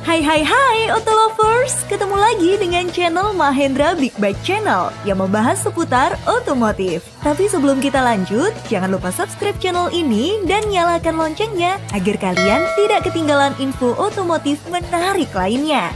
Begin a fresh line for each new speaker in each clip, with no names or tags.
Hai Auto Lovers, ketemu lagi dengan channel Mahendra Big Bike Channel yang membahas seputar otomotif. Tapi sebelum kita lanjut, jangan lupa subscribe channel ini dan nyalakan loncengnya agar kalian tidak ketinggalan info otomotif menarik lainnya.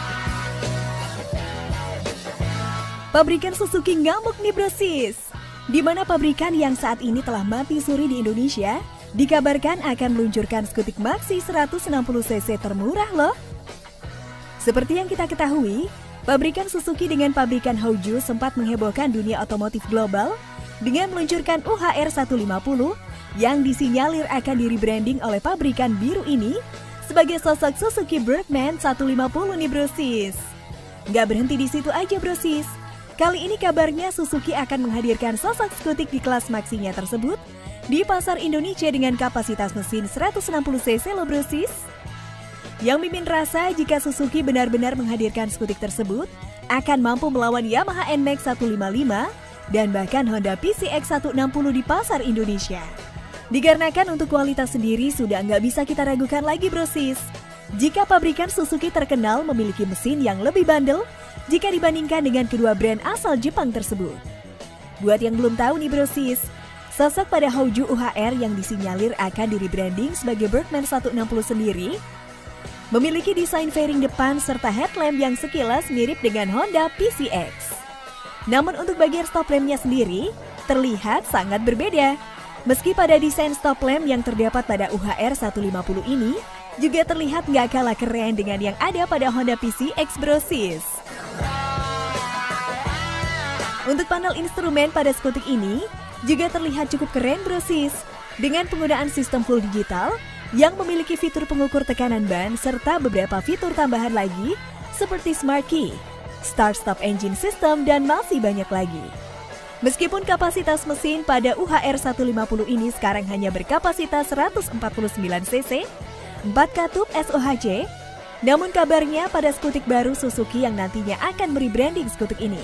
Pabrikan Suzuki ngamuk nih brosis. Di mana pabrikan yang saat ini telah mati suri di Indonesia, dikabarkan akan meluncurkan skutik Maxi 160cc termurah loh. Seperti yang kita ketahui, pabrikan Suzuki dengan pabrikan Hoju sempat menghebohkan dunia otomotif global dengan meluncurkan UHR 150 yang disinyalir akan di-rebranding oleh pabrikan biru ini sebagai sosok Suzuki Bergman 150 nih brosis. Nggak berhenti di situ aja brosis. Kali ini kabarnya Suzuki akan menghadirkan sosok skutik di kelas Maxinya tersebut di pasar Indonesia dengan kapasitas mesin 160cc loh brosis. Yang mimin rasa jika Suzuki benar-benar menghadirkan skutik tersebut akan mampu melawan Yamaha NMAX 155 dan bahkan Honda PCX 160 di pasar Indonesia. Dikarenakan untuk kualitas sendiri sudah nggak bisa kita ragukan lagi brosis. Jika pabrikan Suzuki terkenal memiliki mesin yang lebih bandel jika dibandingkan dengan kedua brand asal Jepang tersebut. Buat yang belum tahu nih brosis, sosok pada Hoju UHR yang disinyalir akan di-rebranding sebagai Bergman 160 sendiri memiliki desain fairing depan serta headlamp yang sekilas mirip dengan Honda PCX. Namun untuk bagian stop lampnya sendiri terlihat sangat berbeda. Meski pada desain stop lamp yang terdapat pada UHR 150 ini juga terlihat nggak kalah keren dengan yang ada pada Honda PCX brosis. Untuk panel instrumen pada skutik ini juga terlihat cukup keren brosis dengan penggunaan sistem full digital yang memiliki fitur pengukur tekanan ban serta beberapa fitur tambahan lagi seperti Smart Key, Start Stop Engine System, dan masih banyak lagi. Meskipun kapasitas mesin pada UHR 150 ini sekarang hanya berkapasitas 149cc, 4 katup SOHC, namun kabarnya pada skutik baru Suzuki yang nantinya akan merebranding skutik ini.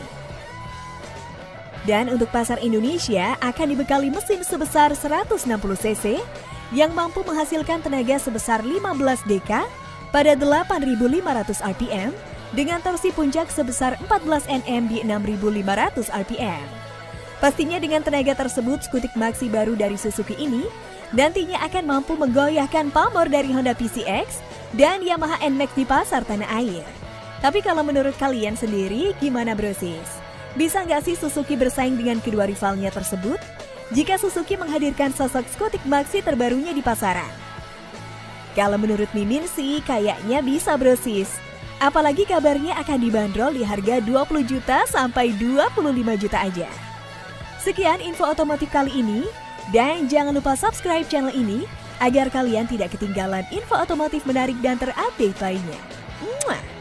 Dan untuk pasar Indonesia akan dibekali mesin sebesar 160cc yang mampu menghasilkan tenaga sebesar 15 dk pada 8.500 rpm dengan torsi puncak sebesar 14 Nm di 6.500 rpm. Pastinya dengan tenaga tersebut skutik Maxi baru dari Suzuki ini nantinya akan mampu menggoyahkan pamor dari Honda PCX dan Yamaha NMAX di pasar tanah air. Tapi kalau menurut kalian sendiri gimana brosis? Bisa nggak sih Suzuki bersaing dengan kedua rivalnya tersebut jika Suzuki menghadirkan sosok skutik Maxi terbarunya di pasaran? Kalau menurut mimin sih kayaknya bisa brosis. Apalagi kabarnya akan dibanderol di harga 20 juta sampai 25 juta aja. Sekian info otomotif kali ini. Dan jangan lupa subscribe channel ini agar kalian tidak ketinggalan info otomotif menarik dan terupdate lainnya. Mwah!